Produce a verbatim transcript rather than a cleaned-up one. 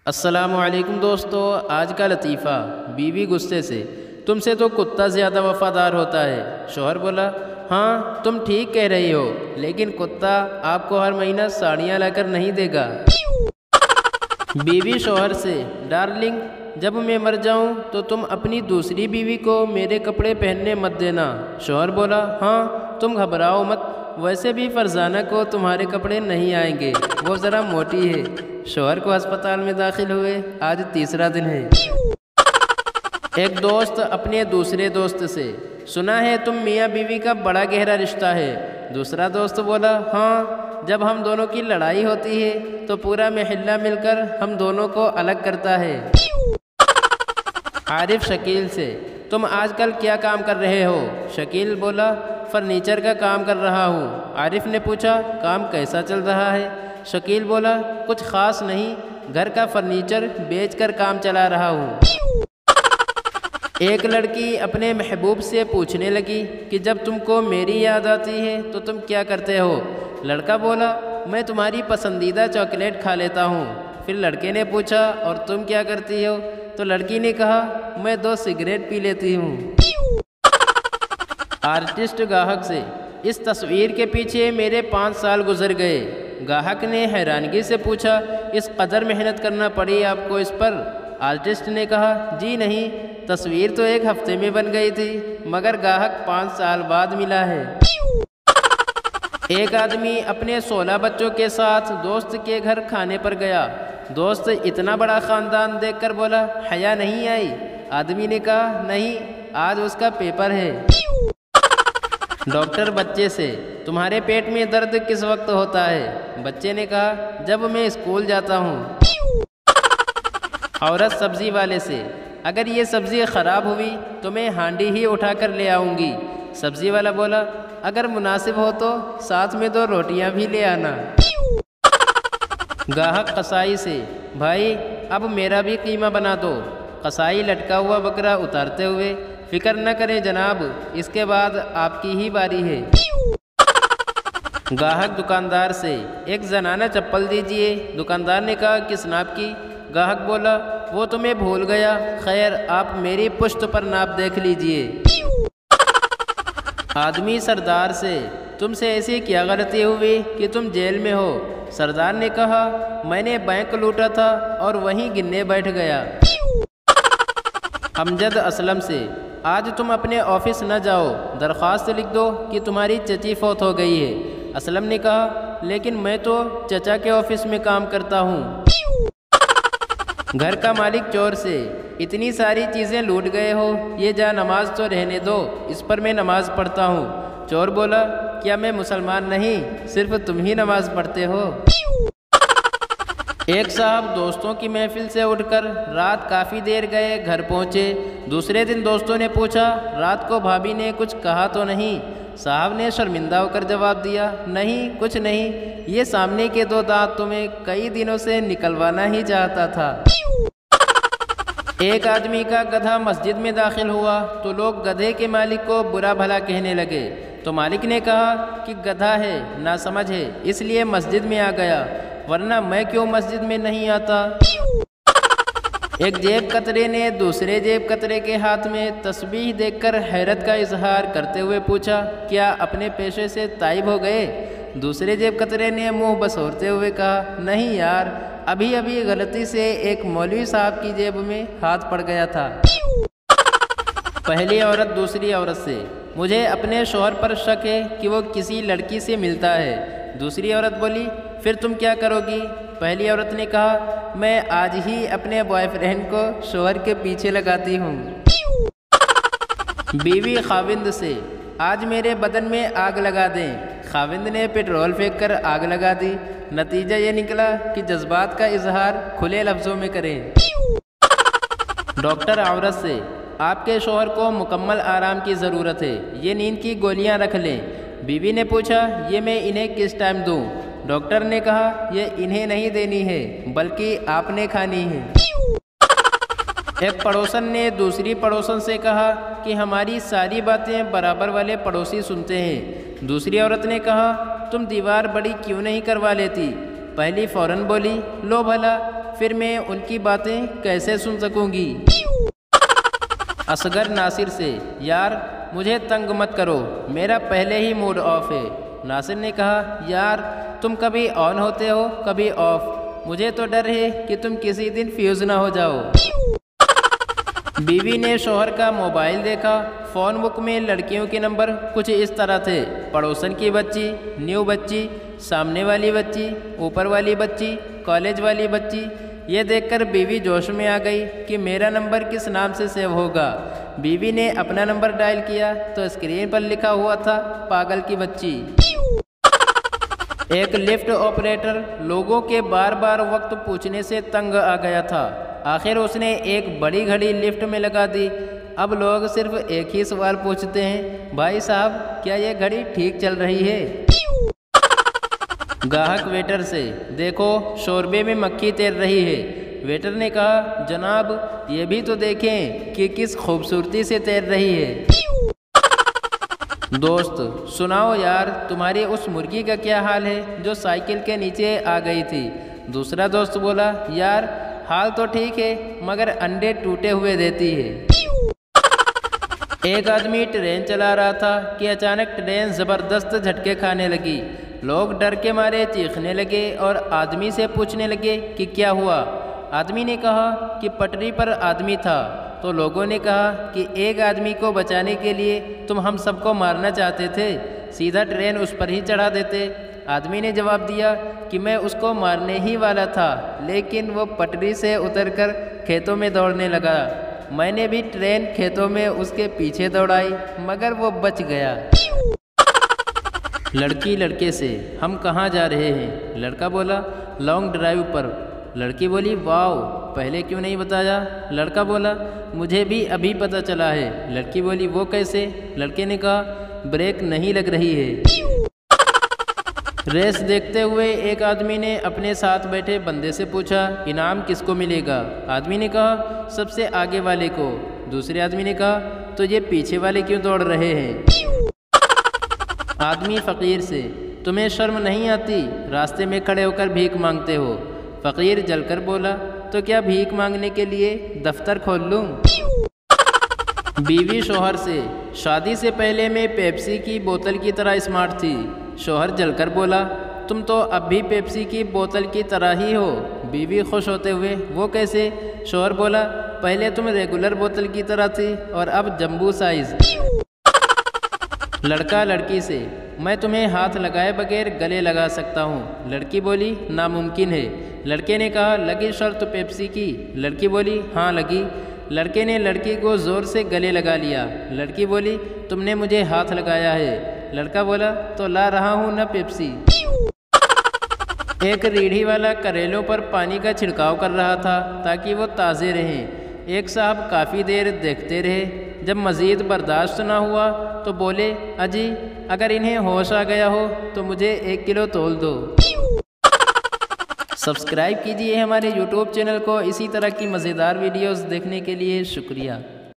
अस्सलामुअलैकुम दोस्तों, आज का लतीफ़ा। बीवी गुस्से से, तुमसे तो कुत्ता ज़्यादा वफ़ादार होता है। शौहर बोला, हाँ तुम ठीक कह रही हो, लेकिन कुत्ता आपको हर महीना साड़ियाँ लाकर नहीं देगा। बीवी शौहर से, डार्लिंग जब मैं मर जाऊं तो तुम अपनी दूसरी बीवी को मेरे कपड़े पहनने मत देना। शौहर बोला, हाँ तुम घबराओ मत, वैसे भी फरजाना को तुम्हारे कपड़े नहीं आएंगे, वो ज़रा मोटी है। शौहर को अस्पताल में दाखिल हुए, आज तीसरा दिन है। एक दोस्त अपने दूसरे दोस्त से, सुना है तुम मियाँ बीवी का बड़ा गहरा रिश्ता है। दूसरा दोस्त बोला, हाँ जब हम दोनों की लड़ाई होती है तो पूरा महल्ला मिलकर हम दोनों को अलग करता है। आरिफ शकील से, तुम आजकल क्या काम कर रहे हो? शकील बोला, फर्नीचर का काम कर रहा हूँ। आरिफ ने पूछा, काम कैसा चल रहा है? शकील बोला, कुछ ख़ास नहीं, घर का फर्नीचर बेचकर काम चला रहा हूँ। एक लड़की अपने महबूब से पूछने लगी कि जब तुमको मेरी याद आती है तो तुम क्या करते हो? लड़का बोला, मैं तुम्हारी पसंदीदा चॉकलेट खा लेता हूँ। फिर लड़के ने पूछा, और तुम क्या करती हो? तो लड़की ने कहा, मैं दो सिगरेट पी लेती हूँ। आर्टिस्ट ग्राहक से, इस तस्वीर के पीछे मेरे पाँच साल गुजर गए। ग्राहक ने हैरानगी से पूछा, इस कदर मेहनत करना पड़ी आपको इस पर? आर्टिस्ट ने कहा, जी नहीं, तस्वीर तो एक हफ्ते में बन गई थी, मगर ग्राहक पाँच साल बाद मिला है। एक आदमी अपने सोलह बच्चों के साथ दोस्त के घर खाने पर गया। दोस्त इतना बड़ा ख़ानदान देखकर बोला, हया नहीं आई? आदमी ने कहा, नहीं, आज उसका पेपर है। डॉक्टर बच्चे से, तुम्हारे पेट में दर्द किस वक्त होता है? बच्चे ने कहा, जब मैं स्कूल जाता हूँ। औरत सब्ज़ी वाले से, अगर ये सब्ज़ी ख़राब हुई तो मैं हांडी ही उठा कर ले आऊँगी। सब्ज़ी वाला बोला, अगर मुनासिब हो तो साथ में दो रोटियां भी ले आना। ग्राहक कसाई से, भाई अब मेरा भी कीमा बना दो। कसाई लटका हुआ बकरा उतारते हुए, फिक्र न करें जनाब, इसके बाद आपकी ही बारी है। ग्राहक दुकानदार से, एक जनाना चप्पल दीजिए। दुकानदार ने कहा, किस नाप की? ग्राहक बोला, वो तो मैं भूल गया, खैर आप मेरी पुश्त पर नाप देख लीजिए। आदमी सरदार से, तुमसे ऐसी क्या गलती हुई कि तुम जेल में हो? सरदार ने कहा, मैंने बैंक लूटा था और वहीं गिनने बैठ गया। अमजद असलम से, आज तुम अपने ऑफिस न जाओ, दरख्वास्त लिख दो कि तुम्हारी चची फौत हो गई है। असलम ने कहा, लेकिन मैं तो चचा के ऑफिस में काम करता हूँ। घर का मालिक चोर से, इतनी सारी चीज़ें लूट गए हो, ये जा नमाज तो रहने दो, इस पर मैं नमाज पढ़ता हूँ। चोर बोला, क्या मैं मुसलमान नहीं, सिर्फ तुम ही नमाज पढ़ते हो। एक साहब दोस्तों की महफिल से उठकर रात काफ़ी देर गए, घर पहुँचे। दूसरे दिन दोस्तों ने पूछा, रात को भाभी ने कुछ कहा तो नहीं? साहब ने शर्मिंदा होकर जवाब दिया, नहीं कुछ नहीं, ये सामने के दो दांत तुम्हें कई दिनों से निकलवाना ही चाहता था। एक आदमी का गधा मस्जिद में दाखिल हुआ तो लोग गधे के मालिक को बुरा भला कहने लगे। तो मालिक ने कहा कि गधा है, नासमझ है, इसलिए मस्जिद में आ गया, वरना मैं क्यों मस्जिद में नहीं आता। एक जेब कतरे ने दूसरे जेब कतरे के हाथ में तस्बीह देखकर हैरत का इजहार करते हुए पूछा, क्या अपने पेशे से ताइब हो गए? दूसरे जेब कतरे ने मुंह बसोरते हुए कहा, नहीं यार, अभी अभी गलती से एक मौलवी साहब की जेब में हाथ पड़ गया था। पहली औरत दूसरी औरत से, मुझे अपने शौहर पर शक है कि वो किसी लड़की से मिलता है। दूसरी औरत बोली, फिर तुम क्या करोगी? पहली औरत ने कहा, मैं आज ही अपने बॉयफ्रेंड को शौहर के पीछे लगाती हूँ। बीवी खाविंद से, आज मेरे बदन में आग लगा दें। खाविंद ने पेट्रोल फेंककर आग लगा दी। नतीजा ये निकला कि जज्बात का इजहार खुले लफ्ज़ों में करें। डॉक्टर औरत से, आपके शौहर को मुकम्मल आराम की ज़रूरत है, ये नींद की गोलियां रख लें। बीवी ने पूछा, ये मैं इन्हें किस टाइम दूं? डॉक्टर ने कहा, ये इन्हें नहीं देनी है, बल्कि आपने खानी है। एक पड़ोसन ने दूसरी पड़ोसन से कहा कि हमारी सारी बातें बराबर वाले पड़ोसी सुनते हैं। दूसरी औरत ने कहा, तुम दीवार बड़ी क्यों नहीं करवा लेती? पहली फ़ौरन बोली, लो भला, फिर मैं उनकी बातें कैसे सुन सकूंगी। असगर नासिर से, यार मुझे तंग मत करो, मेरा पहले ही मूड ऑफ है। नासिर ने कहा, यार तुम कभी ऑन होते हो कभी ऑफ, मुझे तो डर है कि तुम किसी दिन फ्यूज ना हो जाओ। बीवी ने शोहर का मोबाइल देखा। फ़ोन बुक में लड़कियों के नंबर कुछ इस तरह थे, पड़ोसन की बच्ची, न्यू बच्ची, सामने वाली बच्ची, ऊपर वाली बच्ची, कॉलेज वाली बच्ची। ये देखकर बीवी जोश में आ गई कि मेरा नंबर किस नाम से सेव होगा। बीवी ने अपना नंबर डायल किया तो स्क्रीन पर लिखा हुआ था, पागल की बच्ची। एक लिफ्ट ऑपरेटर लोगों के बार बार वक्त पूछने से तंग आ गया था। आखिर उसने एक बड़ी घड़ी लिफ्ट में लगा दी। अब लोग सिर्फ एक ही सवाल पूछते हैं, भाई साहब क्या ये घड़ी ठीक चल रही है? ग्राहक वेटर से, देखो शोरबे में मक्खी तैर रही है। वेटर ने कहा, जनाब ये भी तो देखें कि किस खूबसूरती से तैर रही है। दोस्त, सुनाओ यार तुम्हारी उस मुर्गी का क्या हाल है जो साइकिल के नीचे आ गई थी। दूसरा दोस्त बोला, यार हाल तो ठीक है मगर अंडे टूटे हुए देती है। एक आदमी ट्रेन चला रहा था कि अचानक ट्रेन ज़बरदस्त झटके खाने लगी। लोग डर के मारे चीखने लगे और आदमी से पूछने लगे कि क्या हुआ। आदमी ने कहा कि पटरी पर आदमी था। तो लोगों ने कहा कि एक आदमी को बचाने के लिए तुम हम सबको मारना चाहते थे, सीधा ट्रेन उस पर ही चढ़ा देते। आदमी ने जवाब दिया कि मैं उसको मारने ही वाला था, लेकिन वो पटरी से उतरकर खेतों में दौड़ने लगा। मैंने भी ट्रेन खेतों में उसके पीछे दौड़ाई मगर वो बच गया। लड़की लड़के से, हम कहाँ जा रहे हैं? लड़का बोला, लॉन्ग ड्राइव पर। लड़की बोली, वाओ पहले क्यों नहीं बताया? लड़का बोला, मुझे भी अभी पता चला है। लड़की बोली, वो कैसे? लड़के ने कहा, ब्रेक नहीं लग रही है। रेस देखते हुए एक आदमी ने अपने साथ बैठे बंदे से पूछा, इनाम किसको मिलेगा? आदमी ने कहा, सबसे आगे वाले को। दूसरे आदमी ने कहा, तो ये पीछे वाले क्यों दौड़ रहे हैं? आदमी फ़कीर से, तुम्हें शर्म नहीं आती? रास्ते में खड़े होकर भीख मांगते हो। फ़कीर जलकर बोला, तो क्या भीख मांगने के लिए दफ्तर खोल लूँ? बीवी शोहर से, शादी से पहले मैं पेप्सी की बोतल की तरह स्मार्ट थी। शोहर जलकर बोला, तुम तो अब भी पेप्सी की बोतल की तरह ही हो। बीवी खुश होते हुए, वो कैसे? शोहर बोला, पहले तुम रेगुलर बोतल की तरह थी और अब जंबू साइज। लड़का लड़की से, मैं तुम्हें हाथ लगाए बगैर गले लगा सकता हूँ। लड़की बोली, नामुमकिन है। लड़के ने कहा, लगी शर्त पेप्सी की? लड़की बोली, हाँ लगी। लड़के ने लड़की को ज़ोर से गले लगा लिया। लड़की बोली, तुमने मुझे हाथ लगाया है। लड़का बोला, तो ला रहा हूँ न पेप्सी। एक रीढ़ी वाला करेलों पर पानी का छिड़काव कर रहा था ताकि वो ताज़े रहें। एक साहब काफ़ी देर देखते रहे। जब मज़ीद बर्दाश्त ना हुआ तो बोले, अजी अगर इन्हें होश आ गया हो तो मुझे एक किलो तोल दो। सब्सक्राइब कीजिए हमारे यूट्यूब चैनल को इसी तरह की मज़ेदार वीडियोस देखने के लिए। शुक्रिया।